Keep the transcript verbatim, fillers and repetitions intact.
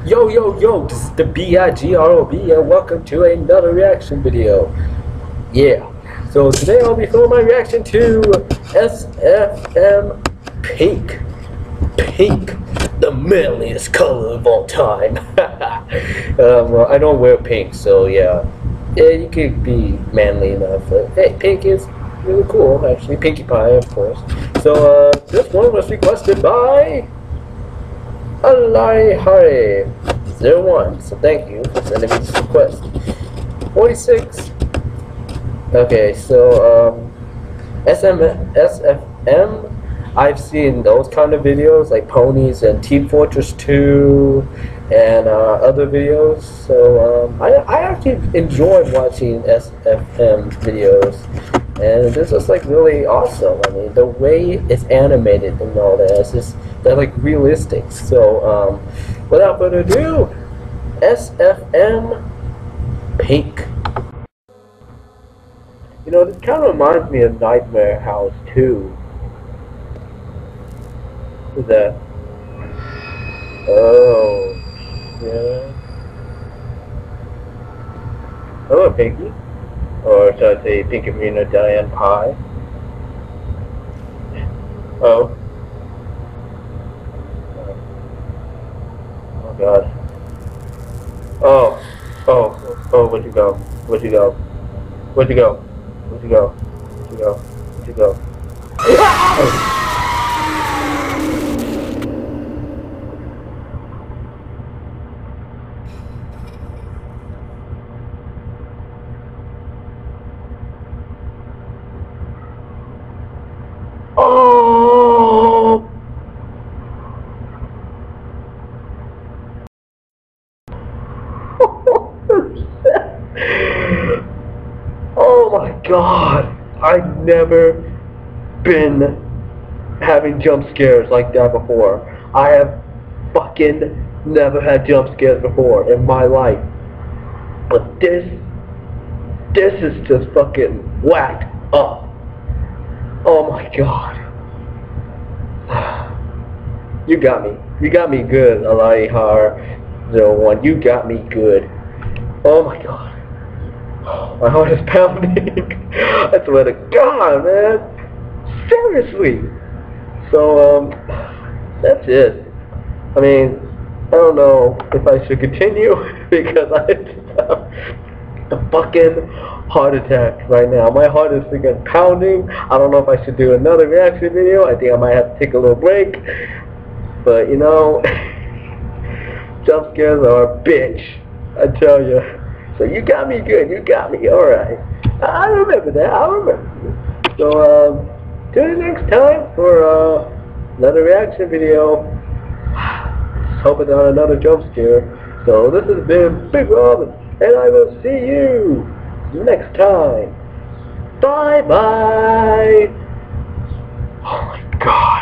Yo, yo, yo, this is the B I G R O B and welcome to another reaction video. Yeah, so today I'll be filming my reaction to S F M Pink. Pink, the manliest color of all time. um, well, I don't wear pink, so yeah. Yeah, you could be manly enough. But, hey, pink is really cool, actually. Pinkie Pie, of course. So, uh, this one was requested by Alai Hare zero one, so thank you for sending me this request. forty-six. Okay, so um, S M S F M, I've seen those kind of videos like Ponies and Team Fortress two and uh, other videos. So um, I, I actually enjoyed watching S F M videos, and this is like really awesome. I mean, the way it's animated and all that, it's just they're like realistic. So um, without further ado, S F M Pink. You know, this kind of reminds me of Nightmare House too. Who's that? Oh, yeah. Hello, Pinky. Or should I say Pinky Marina Diane Pie? Oh. Oh God. Oh. Oh. Oh, where'd you go? Where'd you go? Where'd you go? Where'd you go? Where'd you go? Where'd you go? Oh. Oh! Oh my God! I've never been having jump scares like that before. I have fucking never had jump scares before in my life. But this, this is just fucking whacked up. Oh my God. You got me. You got me good, Alai zero one. You got me good. Oh my God. My heart is pounding. I swear to God, man. Seriously. So, um, that's it. I mean, I don't know if I should continue because I just have a fucking heart attack right now. My heart is freaking pounding. I don't know if I should do another reaction video. I think I might have to take a little break. But, you know, jump scares are a bitch. I tell you. So you got me good. You got me. All right. I remember that. I remember. So, um, tune in next time for uh, another reaction video. Hope it's not another jump scare. So this has been Big Robin, and I will see you next time. Bye bye. Oh my God.